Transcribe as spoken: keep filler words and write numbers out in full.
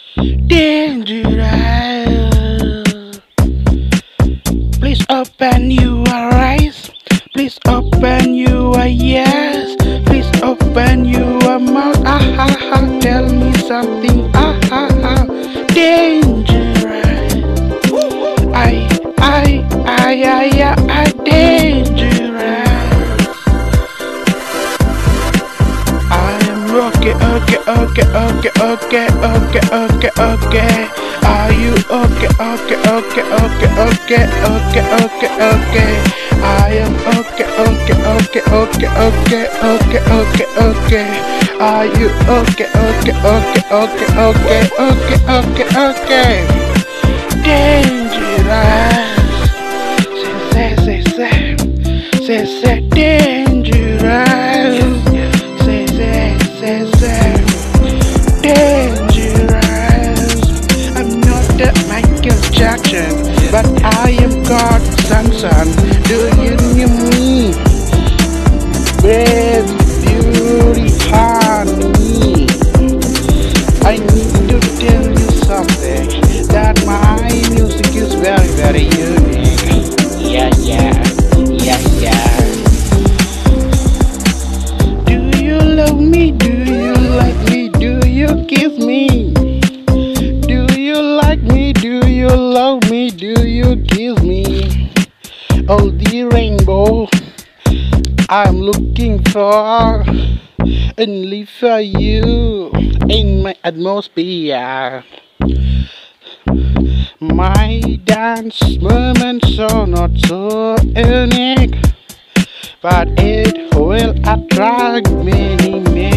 Dangerous. Please open your eyes. Please open your ears. Please open your mouth. Ah ha ha. Tell me something. Ah ha ha. Dangerous. I I I I I I dangerous. I am okay, okay, okay, okay, okay, okay, okay, okay. Are you okay, okay, okay, okay, okay, okay, okay, okay? I am okay, okay, okay, okay, okay, okay, okay, okay. Are you okay, okay, okay, okay, okay, okay, okay, okay? Dangerous. Say, say, say, say, say, dangerous. Say, say, say, say, dangerous. I'm not the Michael Jackson, but I am Godson son. Do you know me? Baby, beauty, honey. I need to tell you something, that my music is very, very unique. Yeah, yeah, yeah, yeah. Do you love me? Do you like me? Do you kiss me? Do you like me? Do you love me? Do you kiss me? Oh, the rainbow I'm looking for, only for you in my atmosphere. My dance moments are not so unique, but it will attract many men.